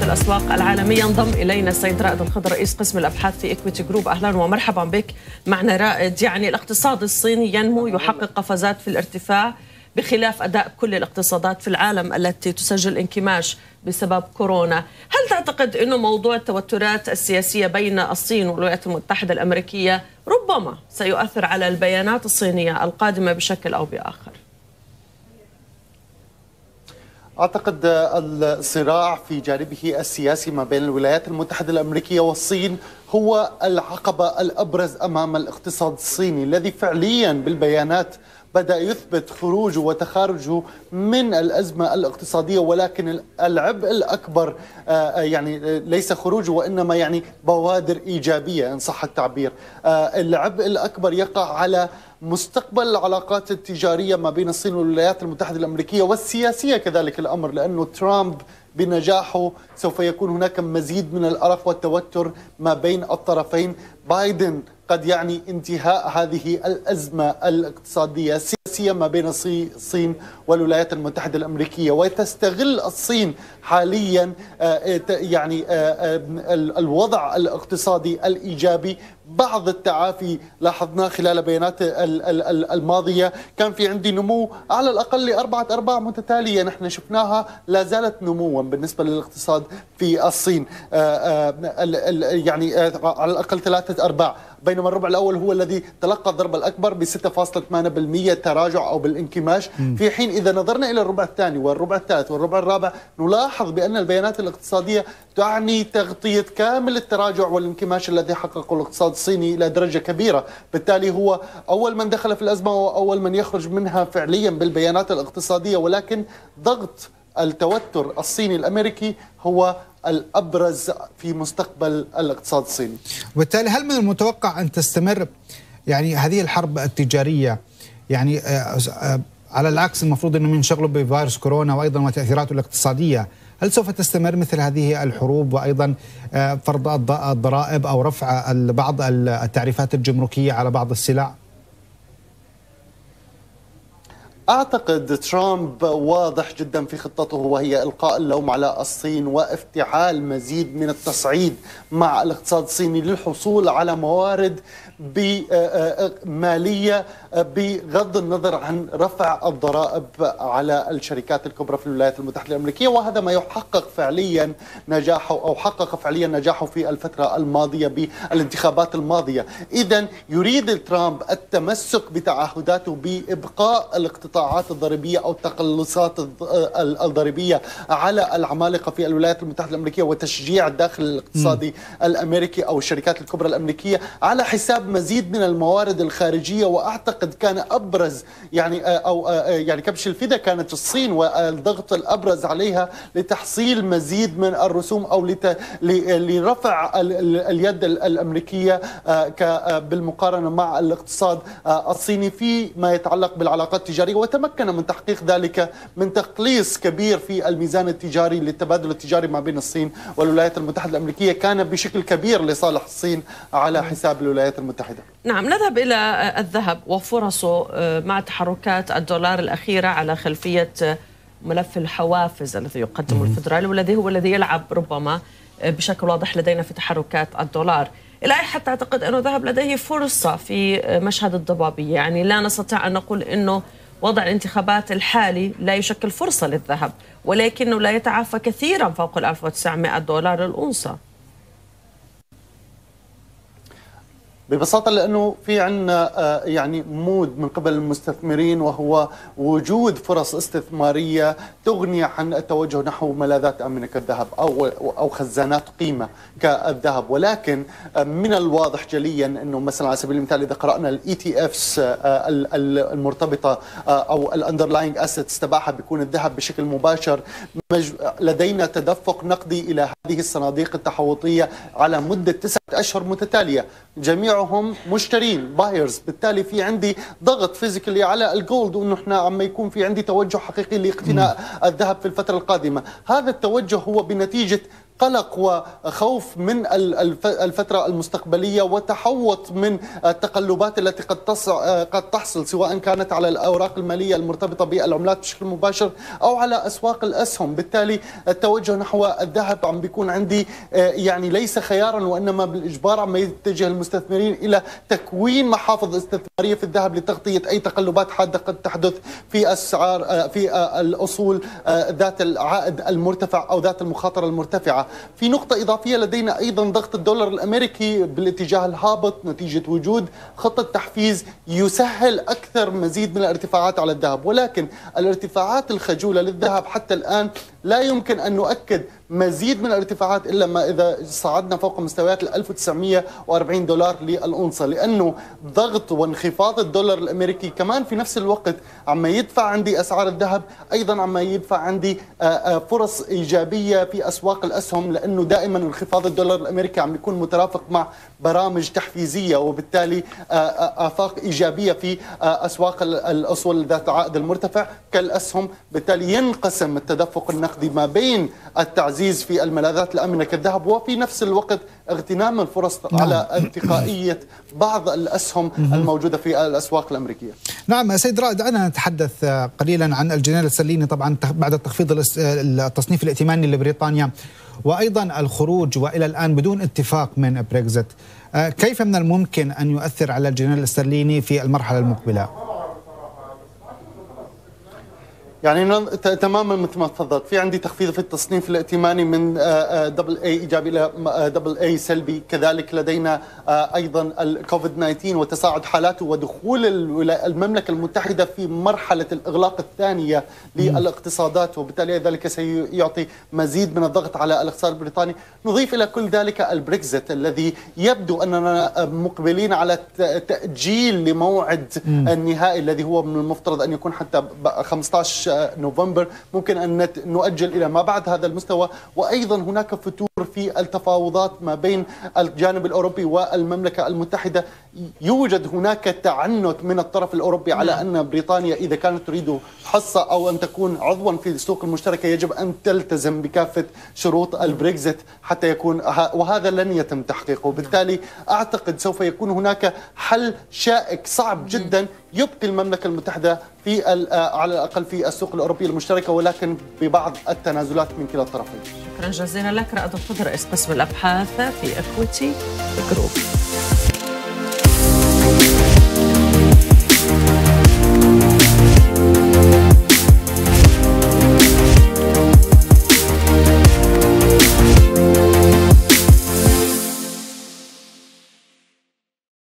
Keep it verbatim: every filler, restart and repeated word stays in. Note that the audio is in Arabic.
الأسواق العالمية. انضم إلينا السيد رائد الخضر رئيس قسم الأبحاث في إكويتي جروب. أهلا ومرحبا بك معنا رائد. يعني الاقتصاد الصيني ينمو، يحقق قفزات في الارتفاع بخلاف أداء كل الاقتصادات في العالم التي تسجل انكماش بسبب كورونا. هل تعتقد أنه موضوع التوترات السياسية بين الصين والولايات المتحدة الأمريكية ربما سيؤثر على البيانات الصينية القادمة بشكل أو بآخر؟ أعتقد الصراع في جانبه السياسي ما بين الولايات المتحدة الأمريكية والصين هو العقبة الأبرز أمام الاقتصاد الصيني، الذي فعليا بالبيانات بدأ يثبت خروجه وتخارجه من الأزمة الاقتصادية، ولكن العبء الأكبر يعني ليس خروجه وإنما يعني بوادر إيجابية إن صح التعبير. العبء الأكبر يقع على مستقبل العلاقات التجارية ما بين الصين والولايات المتحدة الأمريكية، والسياسية كذلك الأمر، لأنه ترامب بنجاحه سوف يكون هناك مزيد من الأرق والتوتر ما بين الطرفين. بايدن قد يعني انتهاء هذه الأزمة الاقتصادية السياسية ما بين الصين والولايات المتحدة الأمريكية، وتستغل الصين حاليا يعني الوضع الاقتصادي الإيجابي. بعض التعافي لاحظناه خلال بيانات الماضية، كان في عندي نمو على الأقل لأربعة أرباع متتالية نحن شفناها، لا زالت نموا بالنسبة للاقتصاد في الصين، يعني على الأقل ثلاثة أرباع، بينما الربع الأول هو الذي تلقى الضربة الأكبر ب ستة فاصلة ثمانية بالمئة تراجع أو بالانكماش، في حين إذا نظرنا إلى الربع الثاني والربع الثالث والربع الرابع نلاحظ بأن البيانات الاقتصادية تعني تغطية كامل التراجع والانكماش الذي حققه الاقتصاد الصيني إلى درجة كبيرة. بالتالي هو أول من دخل في الأزمة وأول من يخرج منها فعليا بالبيانات الاقتصادية، ولكن ضغط التوتر الصيني الأمريكي هو الأبرز في مستقبل الاقتصاد الصيني. وبالتالي هل من المتوقع أن تستمر يعني هذه الحرب التجارية؟ يعني على العكس المفروض أنه منشغلوا بفيروس كورونا وأيضا وتأثيراته الاقتصادية، هل سوف تستمر مثل هذه الحروب وأيضا فرض الضرائب أو رفع بعض التعريفات الجمركية على بعض السلع؟ أعتقد ترامب واضح جدا في خطته، وهي إلقاء اللوم على الصين وافتعال مزيد من التصعيد مع الاقتصاد الصيني للحصول على موارد مالية بغض النظر عن رفع الضرائب على الشركات الكبرى في الولايات المتحدة الأمريكية، وهذا ما يحقق فعليا نجاحه أو حقق فعليا نجاحه في الفترة الماضية بالانتخابات الماضية. إذن يريد ترامب التمسك بتعهداته بإبقاء الاقتطاعات الضريبية أو التقلصات الضريبية على العمالقة في الولايات المتحدة الأمريكية وتشجيع الداخل الاقتصادي الأمريكي أو الشركات الكبرى الأمريكية على حساب مزيد من الموارد الخارجية. وأعتقد كان أبرز يعني أو يعني كبش الفدا كانت الصين والضغط الأبرز عليها لتحصيل مزيد من الرسوم أو لرفع اليد الأمريكية بالمقارنة مع الاقتصاد الصيني فيما يتعلق بالعلاقات التجارية، وتمكن من تحقيق ذلك من تقليص كبير في الميزان التجاري للتبادل التجاري ما بين الصين والولايات المتحدة الأمريكية، كان بشكل كبير لصالح الصين على حساب الولايات المتحدة. نعم، نذهب إلى الذهب وفرصه مع تحركات الدولار الأخيرة على خلفية ملف الحوافز الذي يقدمه الفدرالي، والذي هو الذي يلعب ربما بشكل واضح لدينا في تحركات الدولار. إلى أي حد تعتقد أنه الذهب لديه فرصة في مشهد الضبابية؟ يعني لا نستطيع أن نقول أنه وضع الانتخابات الحالي لا يشكل فرصة للذهب، ولكنه لا يتعافى كثيرا فوق ال ألف وتسعمئة دولار الأونصة. ببساطة لأنه في عندنا يعني مود من قبل المستثمرين، وهو وجود فرص استثمارية تغني عن التوجه نحو ملاذات آمنة كالذهب أو أو خزانات قيمة كالذهب. ولكن من الواضح جليا أنه مثلا على سبيل المثال إذا قرأنا الإي تي إفس المرتبطة أو الأندرلاينج أسيتس تبعها بيكون الذهب بشكل مباشر، لدينا تدفق نقدي إلى هذه الصناديق التحوطية على مدة تسعة أشهر متتالية، جميعهم مشترين بايرز. بالتالي في عندي ضغط فيزيكالي على الجولد، وانه احنا عم يكون في عندي توجه حقيقي لاقتناء الذهب في الفتره القادمه. هذا التوجه هو بنتيجه قلق وخوف من الفترة المستقبلية وتحوط من التقلبات التي قد قد تحصل سواء كانت على الأوراق المالية المرتبطة بالعملات بشكل مباشر أو على أسواق الأسهم. بالتالي التوجه نحو الذهب عم بيكون عندي يعني ليس خيارا وإنما بالإجبار عم يتجه المستثمرين إلى تكوين محافظ استثمارية في الذهب لتغطية أي تقلبات حادة قد تحدث في أسعار في الأصول ذات العائد المرتفع أو ذات المخاطرة المرتفعة. في نقطة إضافية لدينا أيضا ضغط الدولار الأمريكي بالاتجاه الهابط نتيجة وجود خطة تحفيز يسهل أكثر مزيد من الارتفاعات على الذهب، ولكن الارتفاعات الخجولة للذهب حتى الآن لا يمكن أن نؤكد مزيد من الارتفاعات إلا ما إذا صعدنا فوق مستويات ال ألف وتسعمئة وأربعين دولار للأونصة، لأنه ضغط وانخفاض الدولار الأمريكي كمان في نفس الوقت عم يدفع عندي أسعار الذهب، أيضا عم يدفع عندي فرص إيجابية في أسواق الأسهم، لأنه دائما انخفاض الدولار الأمريكي عم يكون مترافق مع برامج تحفيزية وبالتالي آفاق إيجابية في أسواق الأصول ذات العائد المرتفع كالأسهم. بالتالي ينقسم التدفق النقدي ما بين التعزيز في الملاذات الآمنة كالذهب وفي نفس الوقت اغتنام الفرص نعم. على ارتقائية بعض الأسهم الموجودة في الأسواق الأمريكية. نعم سيد رائد، دعنا نتحدث قليلا عن الجنيه الاسترليني طبعا بعد تخفيض التصنيف الائتماني لبريطانيا وأيضا الخروج وإلى الآن بدون اتفاق من بريكزت. كيف من الممكن أن يؤثر على الجنيه الاسترليني في المرحلة المقبلة؟ يعني تماما مثل ما تفضلت، في عندي تخفيض في التصنيف الائتماني من دبل اي ايجابي الى دبل اي سلبي، كذلك لدينا ايضا الكوفيد تسعة عشر وتصاعد حالاته ودخول المملكه المتحده في مرحله الاغلاق الثانيه للاقتصادات، وبالتالي ذلك سيعطي مزيد من الضغط على الاقتصاد البريطاني. نضيف الى كل ذلك البريكزت الذي يبدو اننا مقبلين على تاجيل لموعد النهائي الذي هو من المفترض ان يكون حتى خمسة عشر نوفمبر، ممكن أن نؤجل إلى ما بعد هذا المستوى. وأيضا هناك فتور في التفاوضات ما بين الجانب الأوروبي والمملكة المتحدة. يوجد هناك تعنت من الطرف الأوروبي على أن بريطانيا إذا كانت تريد حصة أو أن تكون عضوا في السوق المشتركة يجب أن تلتزم بكافة شروط البريكزت حتى يكون، وهذا لن يتم تحقيقه. بالتالي أعتقد سوف يكون هناك حل شائك صعب جدا يبقي المملكة المتحدة في على الأقل في السوق الأوروبية المشتركة، ولكن ببعض التنازلات من كلا الطرفين. شكرا جزيلا لك رائد الخضر، رئيس قسم الأبحاث في إكويتي جروب.